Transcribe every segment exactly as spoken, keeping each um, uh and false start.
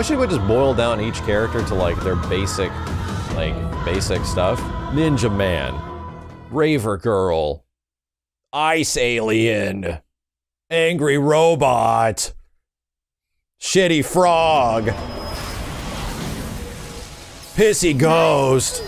wish it would just boil down each character to like their basic, like, basic stuff. Ninja Man, Raver Girl, Ice Alien, Angry Robot, Shitty Frog, Pissy Ghost.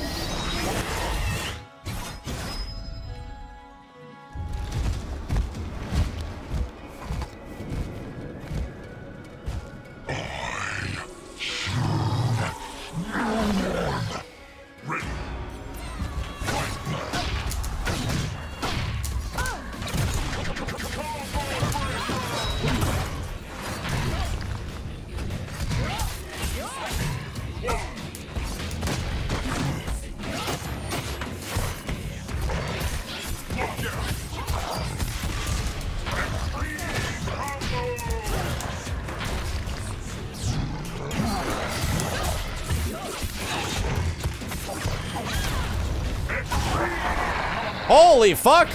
Holy fuck!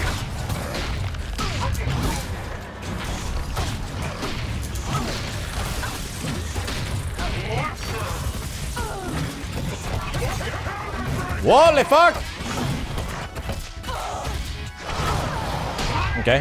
Holy fuck! Okay.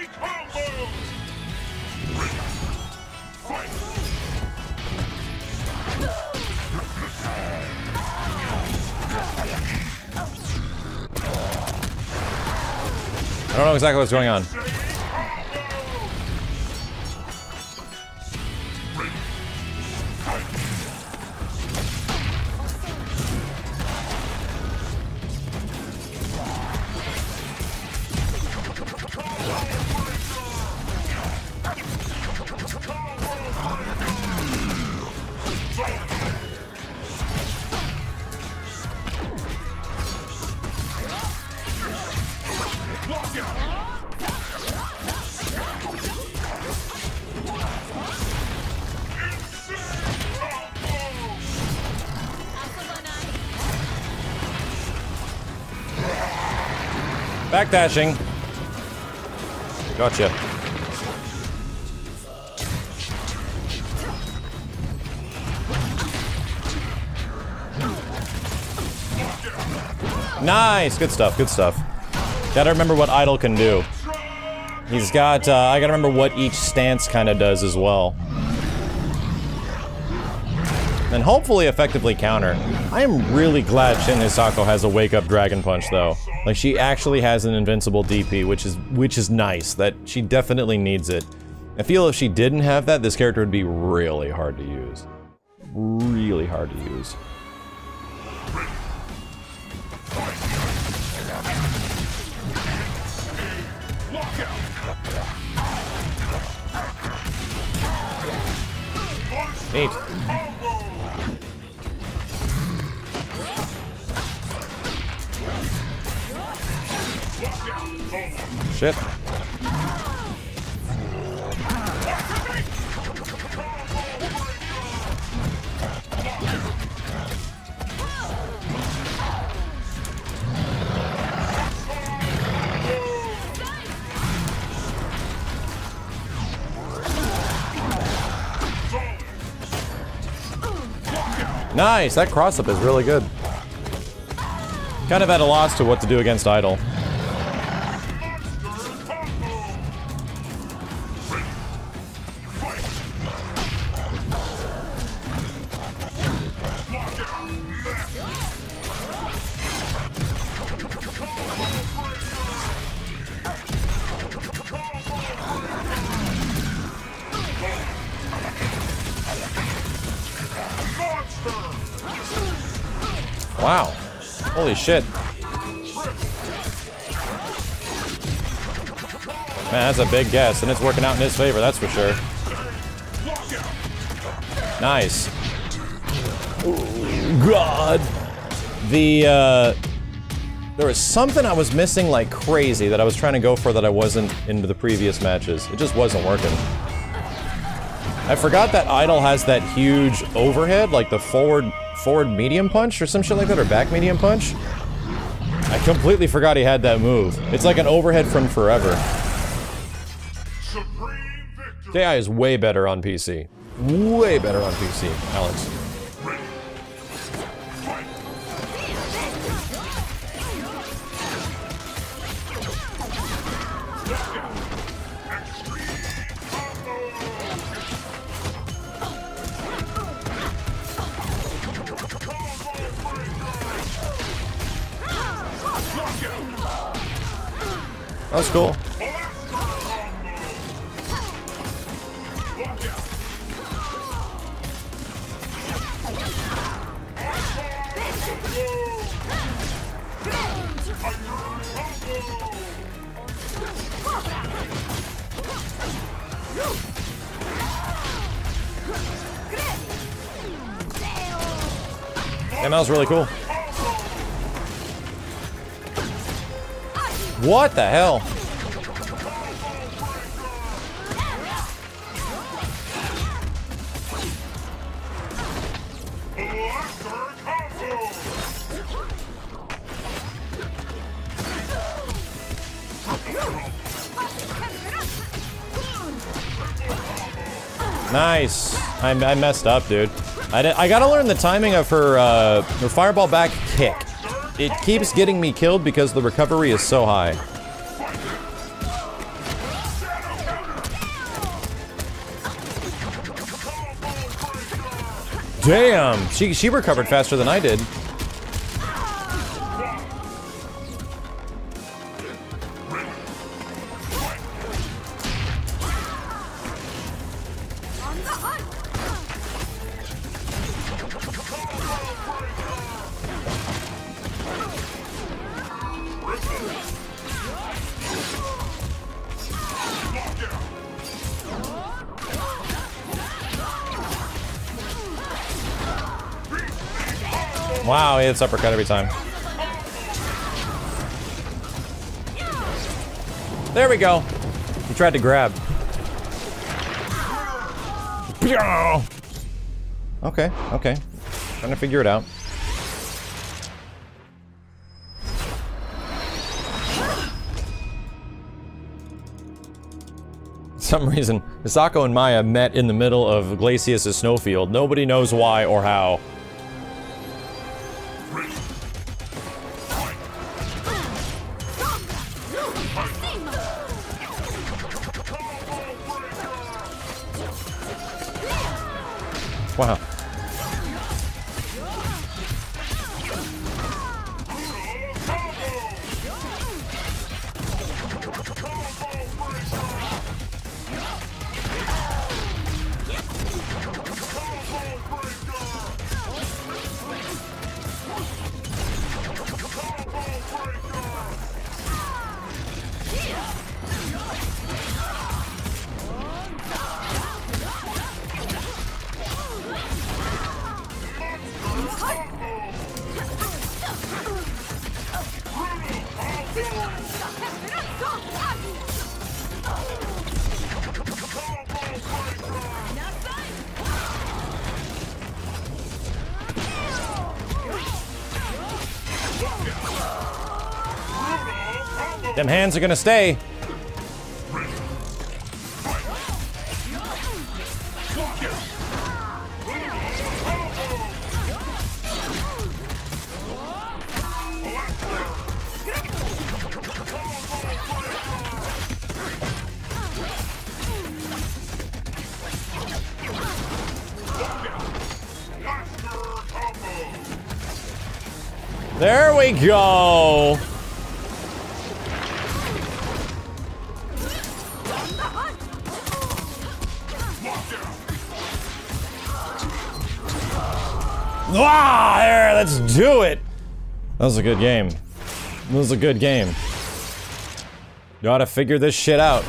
I don't know exactly what's going on. Backdashing. Gotcha. Nice, good stuff, good stuff. Gotta remember what Idol can do. He's got, uh, I gotta remember what each stance kind of does as well. And hopefully effectively counter. I am really glad Shin Hisako has a wake-up Dragon Punch, though. Like, she actually has an invincible D P, which is which is nice. That she definitely needs it. I feel if she didn't have that, this character would be really hard to use. Really hard to use. Neat. Shit. Nice, that cross-up is really good. Kind of at a loss to what to do against Idol. Wow. Holy shit. Man, that's a big guess, and it's working out in his favor, that's for sure. Nice. Oh, God. The, uh... there was something I was missing like crazy that I was trying to go for that I wasn't into the previous matches. It just wasn't working. I forgot that Idol has that huge overhead, like the forward... forward medium punch or some shit like that, or back medium punch. I completely forgot he had that move. It's like an overhead from forever. J I is way better on P C. way better on P C, Alex. That's cool. Damn, that was really cool. What the hell? Nice. I, I messed up, dude. I, did, I gotta learn the timing of her, uh, her fireball back kick. It keeps getting me killed because the recovery is so high. Damn! She, she recovered faster than I did. Wow, he hits uppercut every time. There we go. He tried to grab. Okay, okay. Trying to figure it out. For some reason, Hisako and Maya met in the middle of Glacius' snowfield. Nobody knows why or how. Wow. Them hands are gonna stay. There we go. Ah, there, let's do it. That was a good game. That was a good game. You ought to figure this shit out.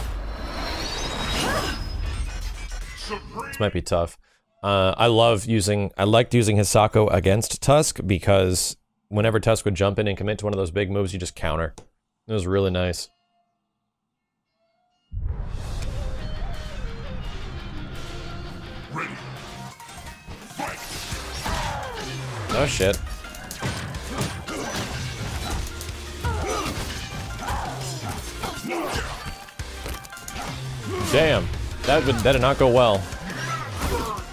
This might be tough. Uh, I love using, I liked using Hisako against Tusk because whenever Tusk would jump in and commit to one of those big moves, you just counter. It was really nice. Oh shit. Damn. That would, that did not go well.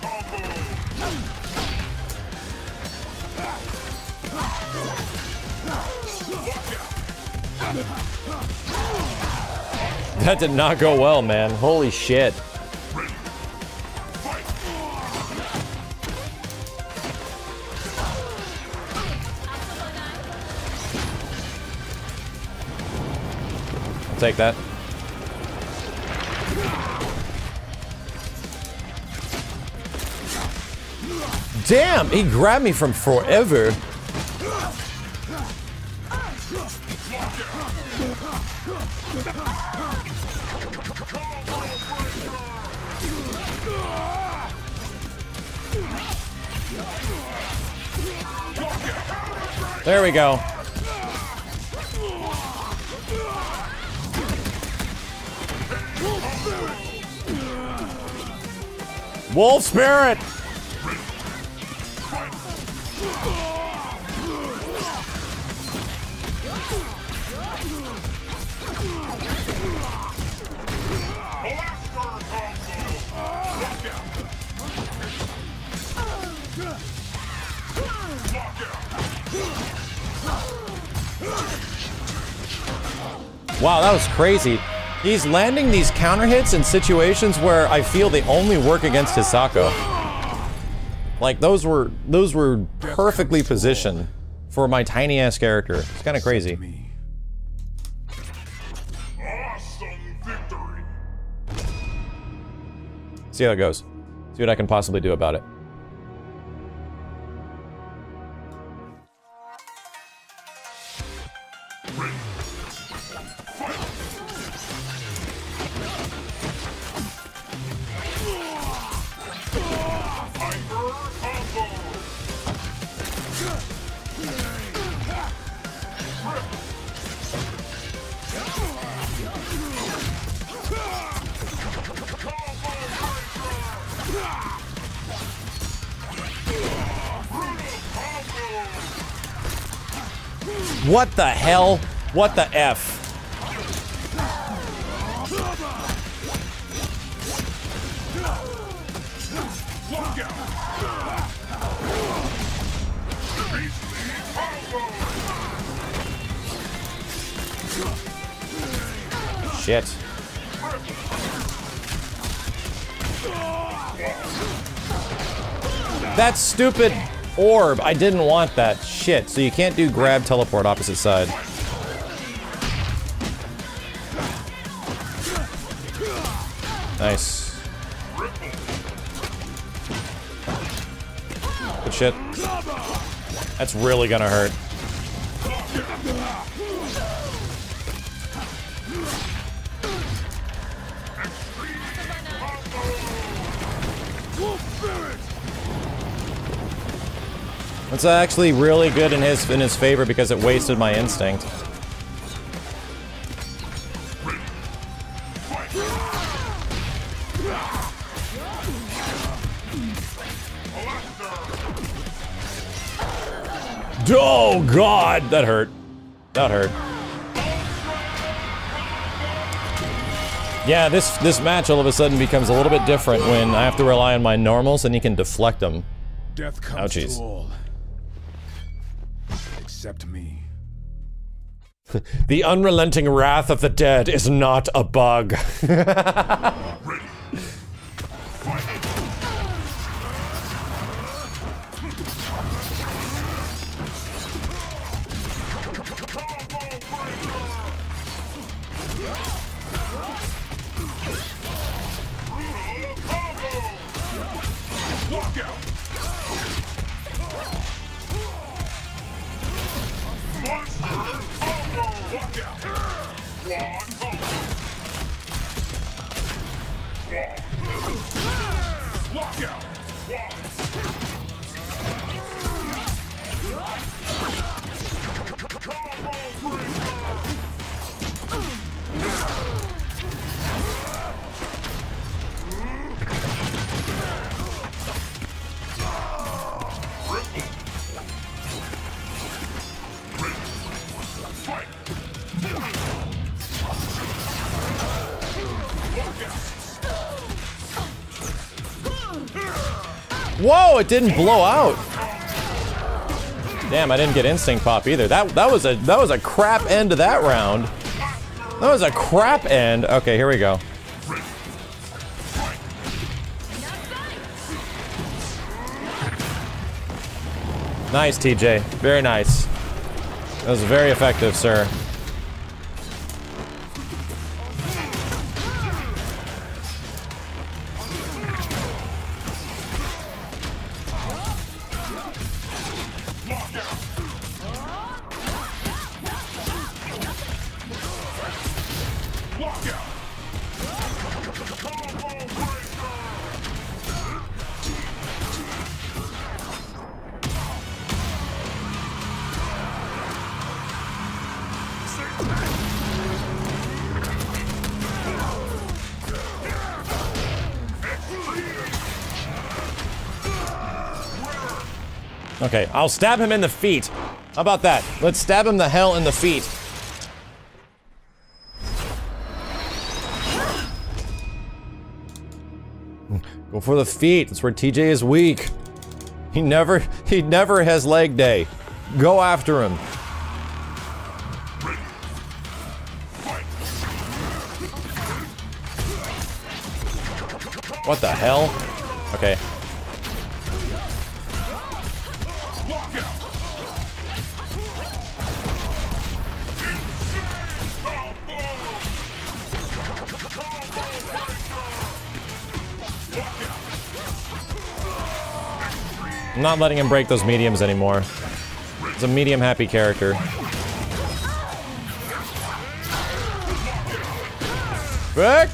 That did not go well, man. Holy shit. I'll take that. Damn, he grabbed me from forever. There we go. Wolf Spirit! Wow, that was crazy. He's landing these counter hits in situations where I feel they only work against Hisako. Like, those were those were perfectly positioned for my tiny ass character. It's kind of crazy. See how it goes. See what I can possibly do about it. What the hell? What the F? Shit. That stupid orb. I didn't want that. Shit. So you can't do grab teleport opposite side. Nice. Good shit. That's really gonna hurt. It's actually really good in his in his favor because it wasted my instinct. Oh god, that hurt. That hurt. Yeah, this this match all of a sudden becomes a little bit different when I have to rely on my normals and he can deflect them. Death comes Ouchies. to all. Except me. The unrelenting wrath of the dead is not a bug. Ready. Whoa, it didn't blow out. Damn, I didn't get instinct pop either. That that was a that was a crap end to that round. That was a crap end. Okay, here we go. Nice, T J. Very nice. That was very effective, sir. Okay, I'll stab him in the feet. How about that? Let's stab him the hell in the feet. Go for the feet. That's where T J is weak. He never, he never has leg day. Go after him. What the hell? Okay. I'm not letting him break those mediums anymore. He's a medium happy character. Back!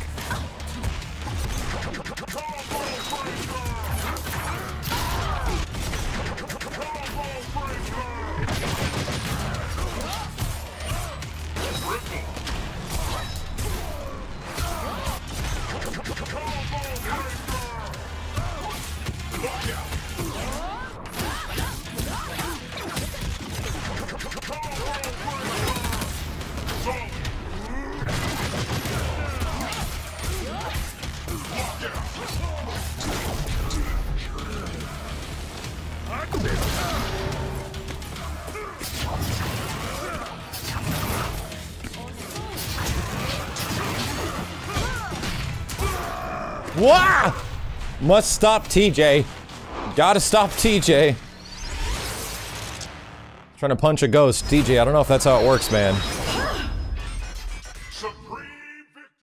Wah! Must stop T J. Gotta stop T J. Trying to punch a ghost. T J, I don't know if that's how it works, man. Supreme